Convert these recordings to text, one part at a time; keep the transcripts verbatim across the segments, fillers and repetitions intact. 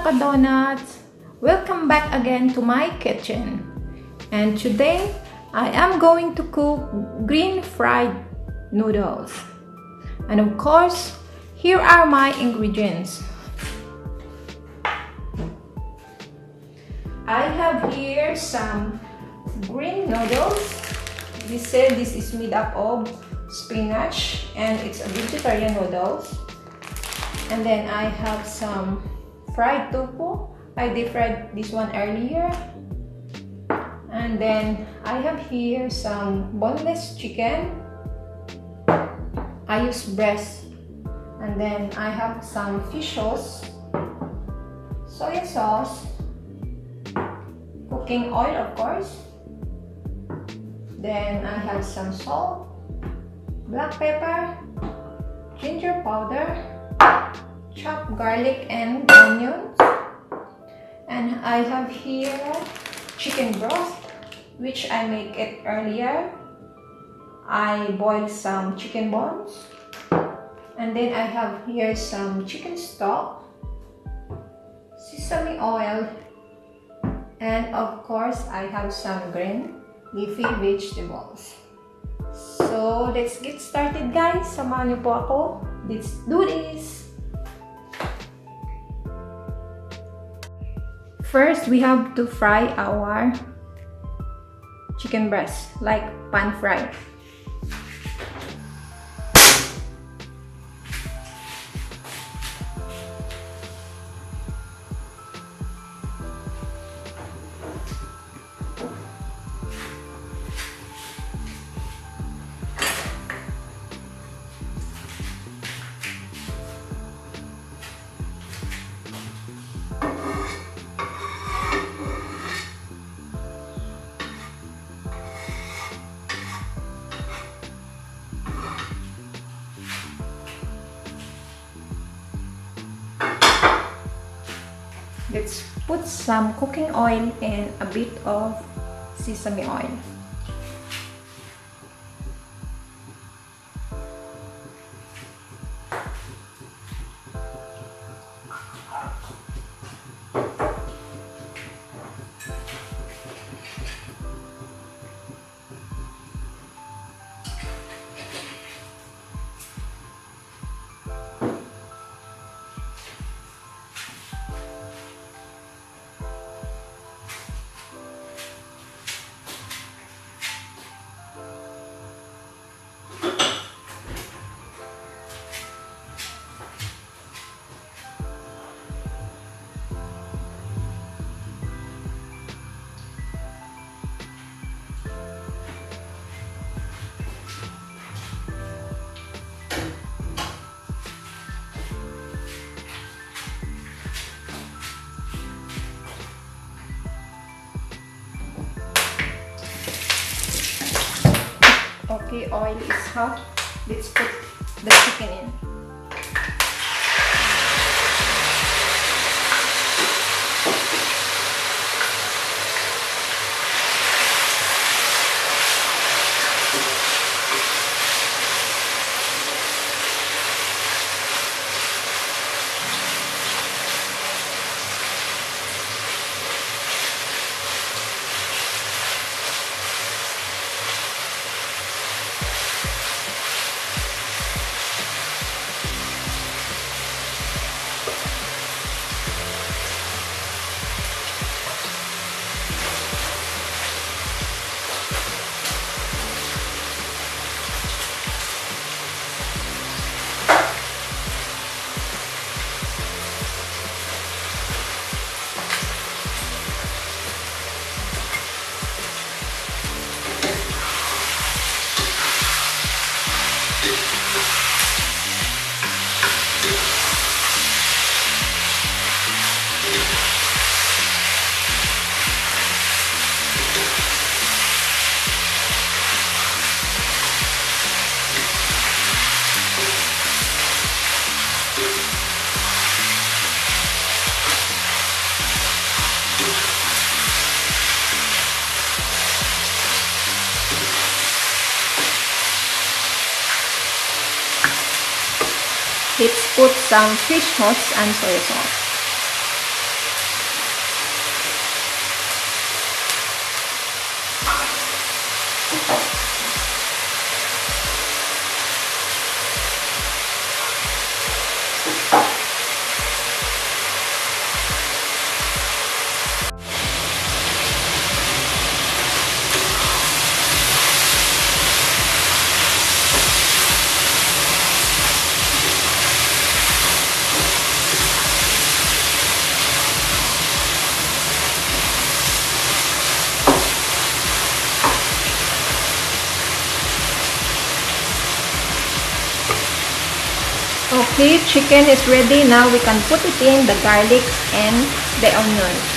Donuts! Welcome back again to my kitchen. And today I am going to cook green fried noodles. And of course, here are my ingredients. I have here some green noodles. This said this is made up of spinach and it's a vegetarian noodles. And then I have some fried tofu. I deep fried this one earlier. And then I have here some boneless chicken. I use breast. And then I have some fish sauce, soy sauce, cooking oil of course. Then I have some salt, black pepper, ginger powder, chopped garlic and onions. And I have here chicken broth, which I make it earlier. I boil some chicken bones. And then I have here some chicken stock, sesame oil, and of course I have some green leafy vegetables. So let's get started guys. Samahan niyo po ako. Let's do this. First, we have to fry our chicken breast like pan fried. Let's put some cooking oil and a bit of sesame oil. Okay, oil is hot. Let's put the chicken in. Let's put some fish sauce and soy sauce. Okay, chicken is ready. Now we can put it in the garlic and the onions.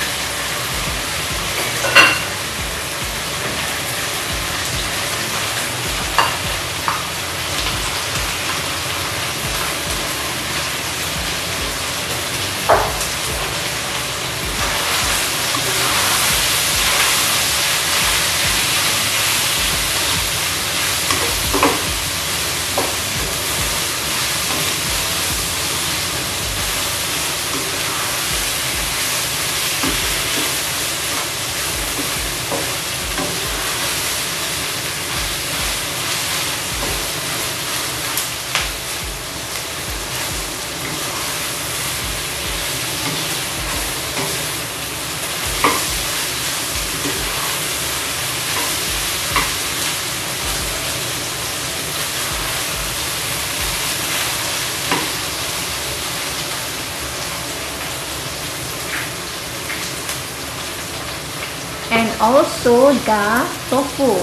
And also the tofu.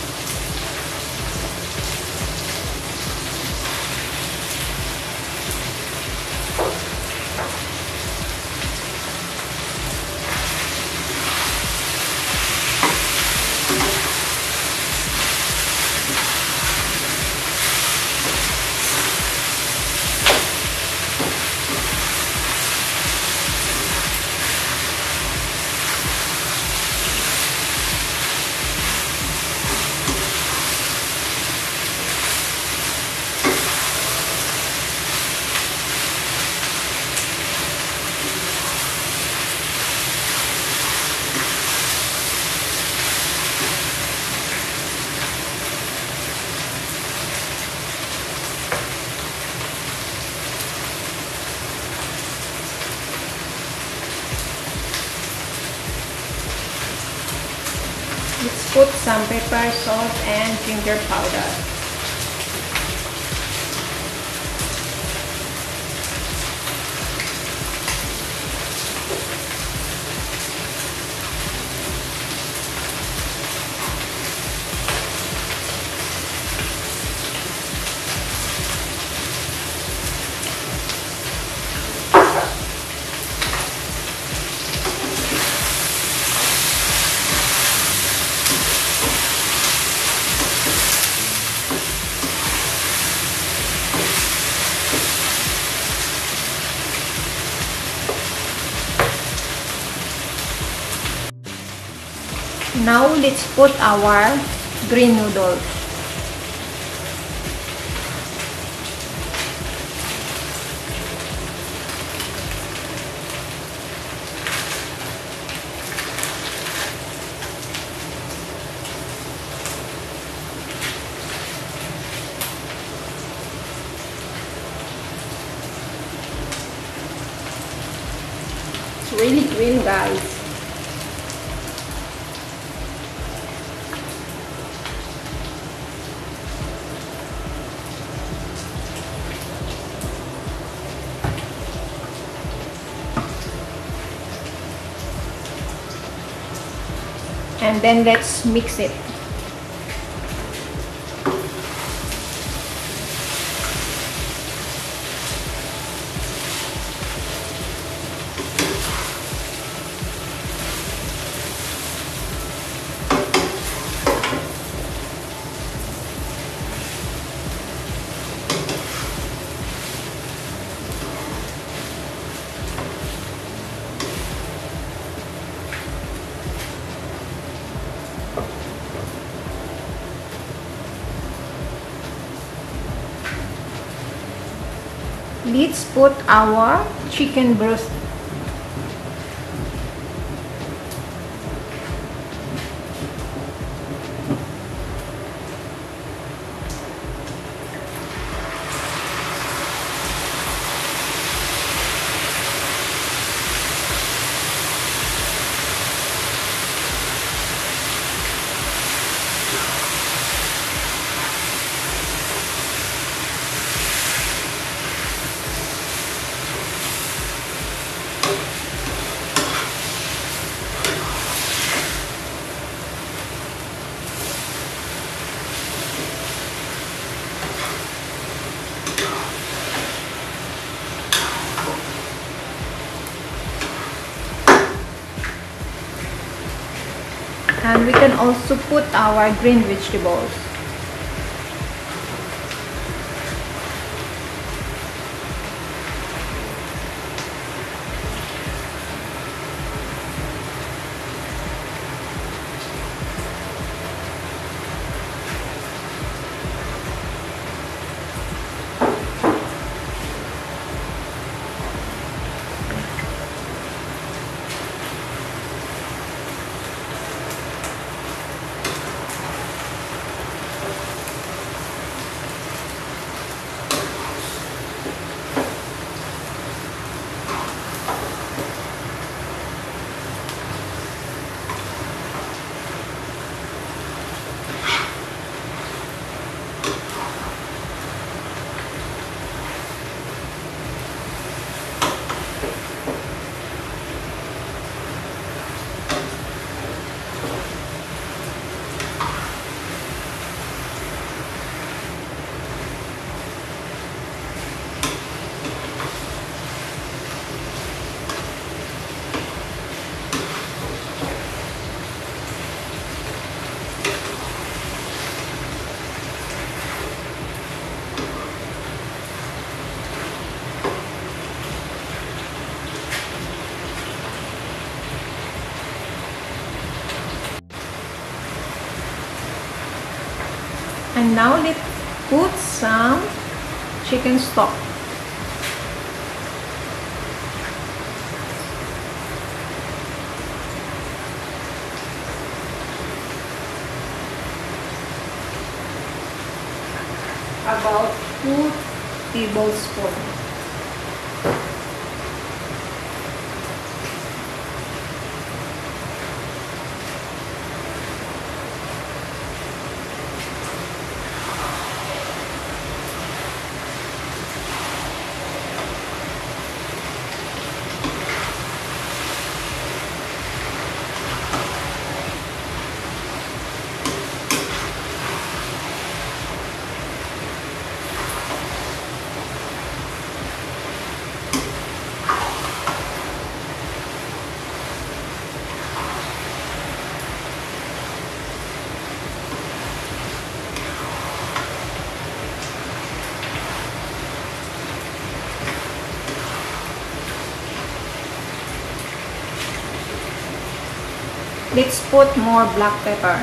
Let's put some pepper, salt, and ginger powder. Now let's put our green noodles. It's really green, guys. And then let's mix it. Let's put our chicken breast. And we can also put our green vegetables. And now let's put some chicken stock. About two tablespoons. Let's put more black pepper.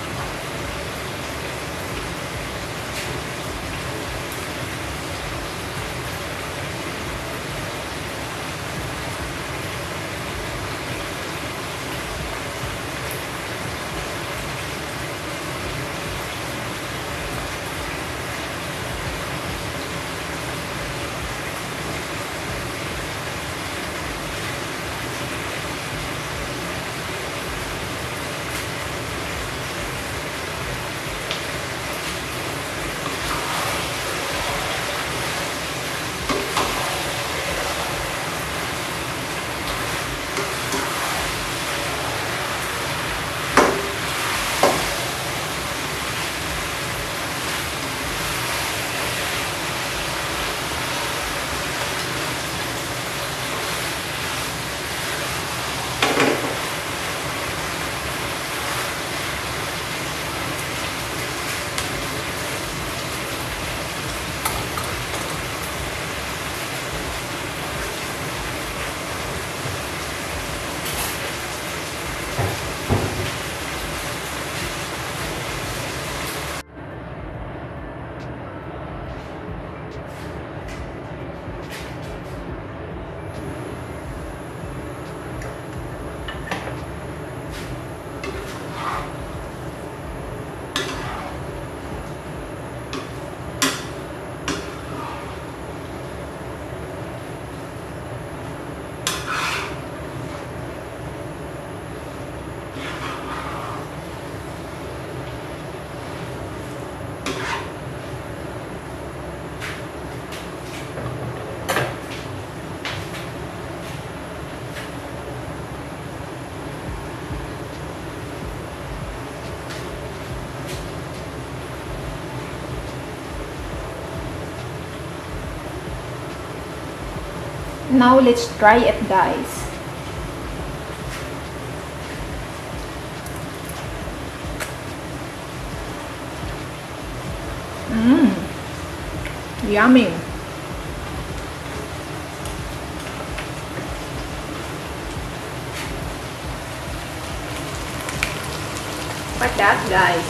Now let's try it, guys. Yummy! Like that, guys.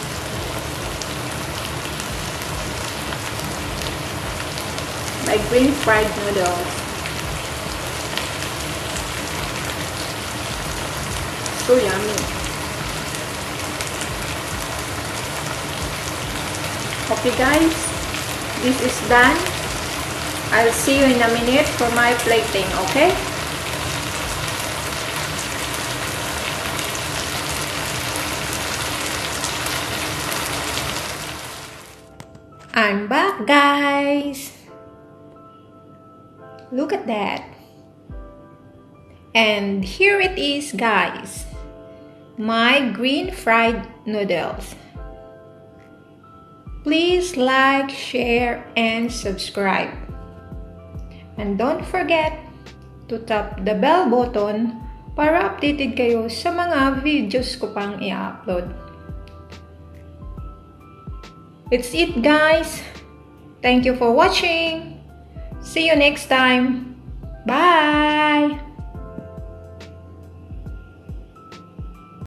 My green fried noodles. So yummy. Okay guys, this is done. I'll see you in a minute for my plating, okay? I'm back, guys. Look at that. And here it is, guys. My green fried noodles. Please like, share, and subscribe. And don't forget to tap the bell button para updated kayo sa mga videos ko pang i-upload. It's it, guys. Thank you for watching. See you next time. Bye!